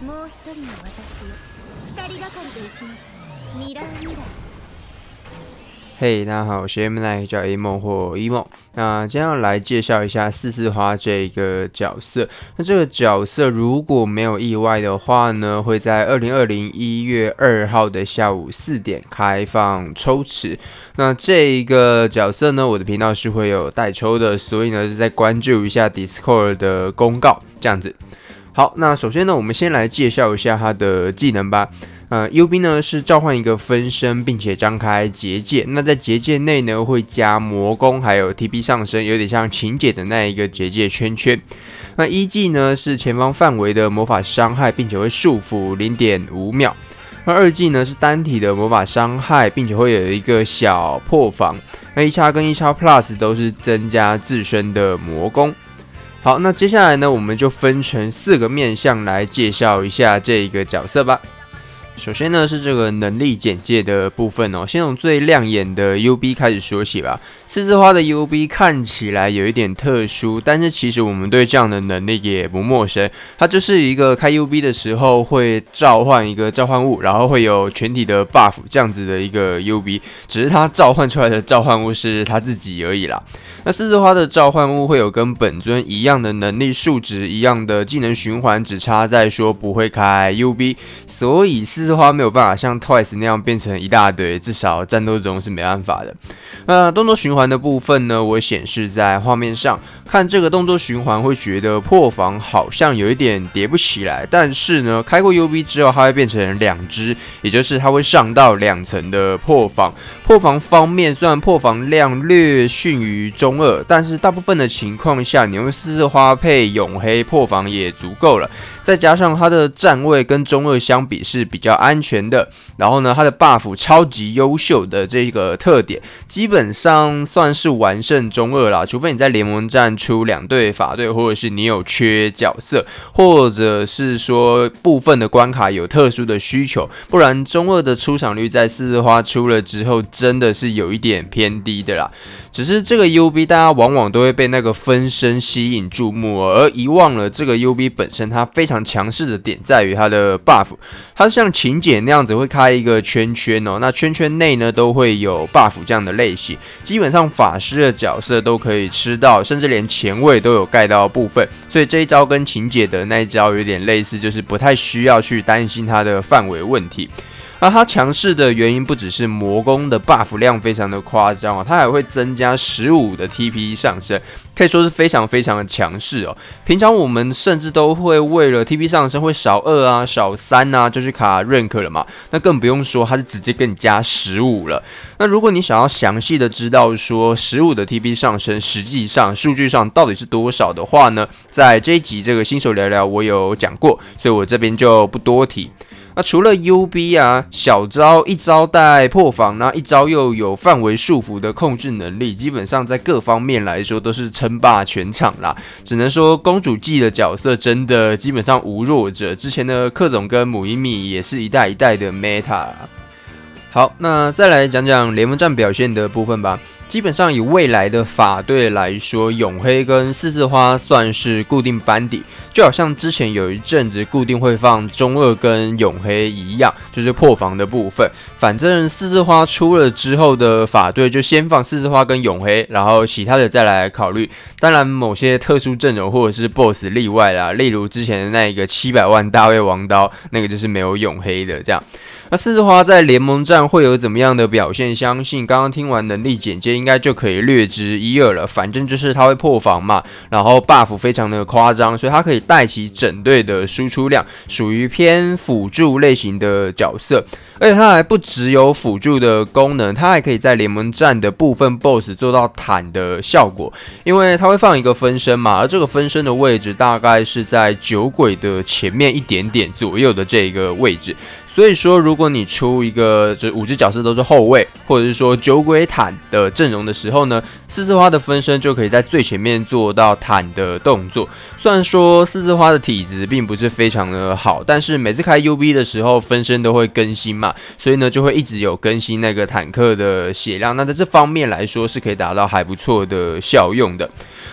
もう一人の私よ。二人がかりで行きます。ミラーミラー。 嘿、大家好，我是 M9 叫 A 梦或 E 梦。那今天要来介绍一下四四花这个角色。那这个角色如果没有意外的话呢，会在2020 1月2号的下午4点开放抽池。那这一个角色呢，我的频道是会有代抽的，所以呢是再关注一下 Discord 的公告，这样子。好，那首先呢，我们先来介绍一下他的技能吧。UB 呢是召唤一个分身，并且张开结界。那在结界内呢会加魔攻，还有 TP 上升，有点像晴姐的那一个结界圈圈。那一技呢是前方范围的魔法伤害，并且会束缚 0.5秒。那二技呢是单体的魔法伤害，并且会有一个小破防。那1x跟1x Plus 都是增加自身的魔攻。好，那接下来呢，我们就分成4个面向来介绍一下这个角色吧。首先呢是这个能力简介的部分哦，先从最亮眼的 UB 开始说起吧。四字花的 UB 看起来有一点特殊，但是其实我们对这样的能力也不陌生。它就是一个开 UB 的时候会召唤一个召唤物，然后会有全体的 buff 这样子的一个 UB， 只是它召唤出来的召唤物是它自己而已啦。那四字花的召唤物会有跟本尊一样的能力数值、一样的技能循环，只差在说不会开 UB， 所以四字花没有办法像 Twice 那样变成一大堆，至少战斗中是没办法的。那动作循环的部分呢，我显示在画面上，看这个动作循环会觉得破防好像有一点叠不起来，但是呢，开过 UB 之后，它会变成2只，也就是它会上到2层的破防。破防方面，虽然破防量略逊于中二，但是大部分的情况下，你用四字花配永黑破防也足够了。再加上它的站位跟中二相比是比较安全的，然后呢，它的 buff 超级优秀的这个特点，基本上算是完胜中二啦。除非你在联盟战出2队法队，或者是你有缺角色，或者是说部分的关卡有特殊的需求，不然中二的出场率在四字花出了之后，真的是有一点偏低的啦。只是这个 UB 大家往往都会被那个分身吸引注目而遗忘了这个 UB 本身它非常强势的点在于它的 buff， 它像晴姐那样子会开一个圈圈哦，那圈圈内呢都会有 buff 这样的类型，基本上法师的角色都可以吃到，甚至连前卫都有盖到部分，所以这一招跟晴姐的那一招有点类似，就是不太需要去担心它的范围问题。那它强势的原因不只是魔攻的 buff 量非常的夸张哦，它还会增加15的 TP 上升，可以说是非常非常的强势哦。平常我们甚至都会为了 TP 上升会少2啊、少3啊，就去卡 rank 了嘛。那更不用说它是直接跟你加15了。那如果你想要详细的知道说15的 TP 上升实际上数据上到底是多少的话呢，在这一集这个新手聊聊我有讲过，所以我这边就不多提。那除了 UB 啊，小招一招带破防，那一招又有范围束缚的控制能力，基本上在各方面来说都是称霸全场啦。只能说公主季的角色真的基本上无弱者，之前的克总跟母一米也是一代一代的 meta 啦。好，那再来讲讲联盟战表现的部分吧。基本上以未来的法队来说，永黑跟四字花算是固定班底，就好像之前有一阵子固定会放中二跟永黑一样，就是破防的部分。反正四字花出了之后的法队就先放四字花跟永黑，然后其他的再来考虑。当然，某些特殊阵容或者是 BOSS 例外啦，例如之前的那一个700万大卫王刀，那个就是没有永黑的这样。那四字花在联盟战会有怎么样的表现？相信刚刚听完能力简介，应该就可以略知一二了。反正就是他会破防嘛，然后 buff 非常的夸张，所以他可以带起整队的输出量，属于偏辅助类型的角色。而且它还不只有辅助的功能，它还可以在联盟战的部分 BOSS 做到坦的效果，因为它会放一个分身嘛，而这个分身的位置大概是在酒鬼的前面一点点左右的这个位置。所以说，如果你出一个这5只角色都是后卫，或者是说酒鬼坦的阵容的时候呢，四字花的分身就可以在最前面做到坦的动作。虽然说四字花的体质并不是非常的好，但是每次开 UB 的时候，分身都会更新嘛，所以呢就会一直有更新那个坦克的血量。那在这方面来说，是可以达到还不错的效用的。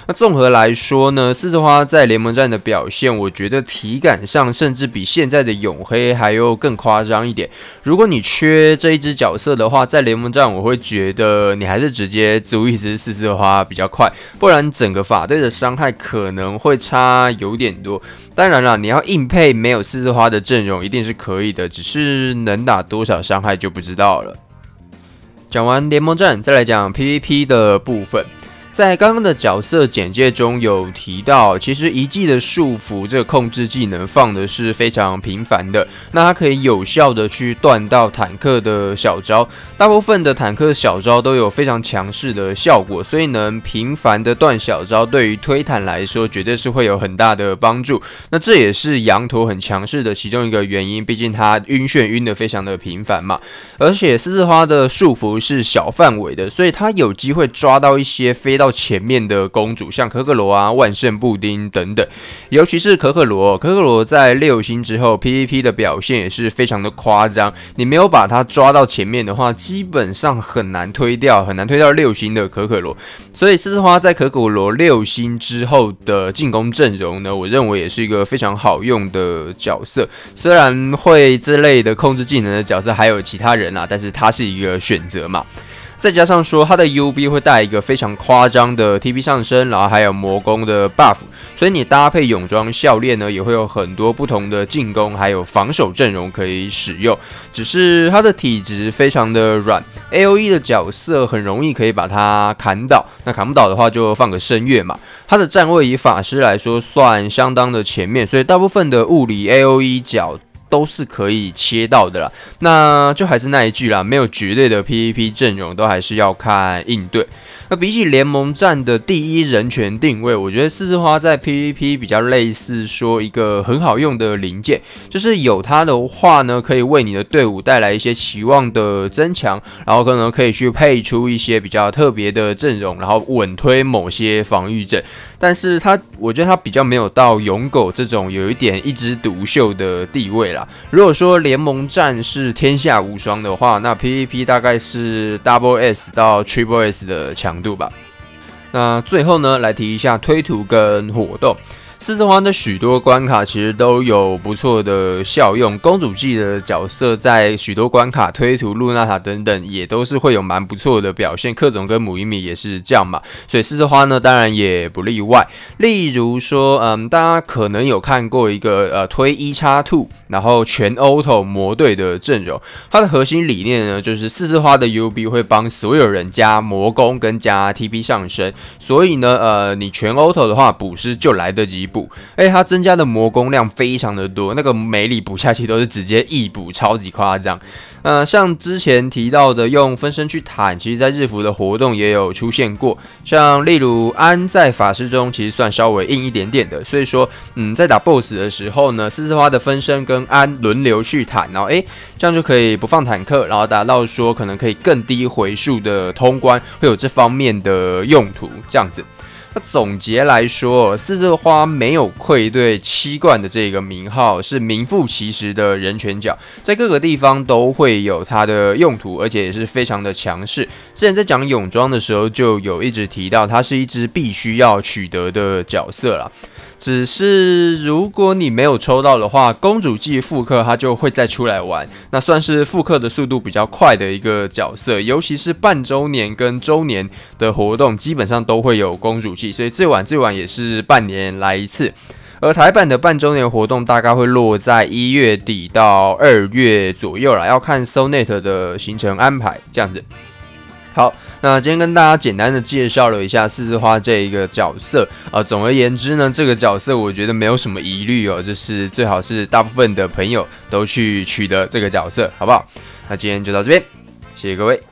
那综合来说呢，四之花在联盟战的表现，我觉得体感上甚至比现在的黝黑还要更夸张一点。如果你缺这一只角色的话，在联盟战我会觉得你还是直接租一只四之花比较快，不然整个法队的伤害可能会差有点多。当然啦，你要硬配没有四之花的阵容一定是可以的，只是能打多少伤害就不知道了。讲完联盟战，再来讲 PVP 的部分。在刚刚的角色简介中有提到，其实一技的束缚这个控制技能放的是非常频繁的，那它可以有效的去断到坦克的小招，大部分的坦克小招都有非常强势的效果，所以能频繁的断小招，对于推坦来说绝对是会有很大的帮助。那这也是羊驼很强势的其中一个原因，毕竟它晕眩晕的非常的频繁嘛，而且四之花的束缚是小范围的，所以它有机会抓到一些飞到前面的公主，像可可罗啊、万圣布丁等等，尤其是可可罗在6星之后 PVP 的表现也是非常的夸张。你没有把它抓到前面的话，基本上很难推掉6星的可可罗。所以四之花在可可罗6星之后的进攻阵容呢，我认为也是一个非常好用的角色。虽然会这类的控制技能的角色还有其他人啦，但是它是一个选择嘛。再加上说，它的 UB 会带一个非常夸张的 TP 上升，然后还有魔攻的 buff， 所以你搭配泳装笑链呢，也会有很多不同的进攻还有防守阵容可以使用。只是它的体质非常的软 ，AOE 的角色很容易可以把它砍倒，那砍不倒的话就放个声乐嘛。它的站位以法师来说算相当的前面，所以大部分的物理 AOE 角都是可以切到的啦，那就还是那一句啦，没有绝对的 PVP 阵容，都还是要看应对。那比起联盟战的第一人权定位，我觉得四之花在 PVP 比较类似说一个很好用的零件，就是有它的话呢，可以为你的队伍带来一些期望的增强，然后可能可以去配出一些比较特别的阵容，然后稳推某些防御阵。但是我觉得它比较没有到勇狗这种有一点一枝独秀的地位啦。如果说联盟战是天下无双的话，那 PVP 大概是 Double S 到 Triple S 的强度吧。那最后呢，来提一下推图跟活动。四之花的许多关卡其实都有不错的效用，公主季的角色在许多关卡推图、露娜塔等等也都是会有蛮不错的表现，克总跟母一米也是这样嘛，所以四之花呢当然也不例外。例如说，大家可能有看过一个推1x2，然后全 auto 魔队的阵容，它的核心理念呢就是四之花的 UB 会帮所有人加魔攻跟加 TP 上升，所以呢，你全 auto 的话补师就来得及补，而且它增加的魔攻量非常的多，那个每里补下去都是直接一补，超级夸张。像之前提到的用分身去坦，其实在日服的活动也有出现过。像例如安在法师中其实算稍微硬一点点的，所以说在打 BOSS 的时候呢，四之花的分身跟安轮流去坦，然后这样就可以不放坦克，然后达到说可能可以更低回数的通关，会有这方面的用途，这样子。那总结来说，四之花没有愧对7冠的这个名号，是名副其实的人权角，在各个地方都会有它的用途，而且也是非常的强势。之前在讲泳装的时候，就有一直提到，它是一只必须要取得的角色啦。只是如果你没有抽到的话，公主季复刻它就会再出来玩，那算是复刻的速度比较快的一个角色，尤其是半周年跟周年的活动，基本上都会有公主季，所以最晚也是半年来一次。而台版的半周年活动大概会落在1月底到2月左右啦，要看 Sonet 的行程安排这样子。好，那今天跟大家简单的介绍了一下四之花这一个角色总而言之呢，这个角色我觉得没有什么疑虑哦，就是最好是大部分的朋友都去取得这个角色，好不好？那今天就到这边，谢谢各位。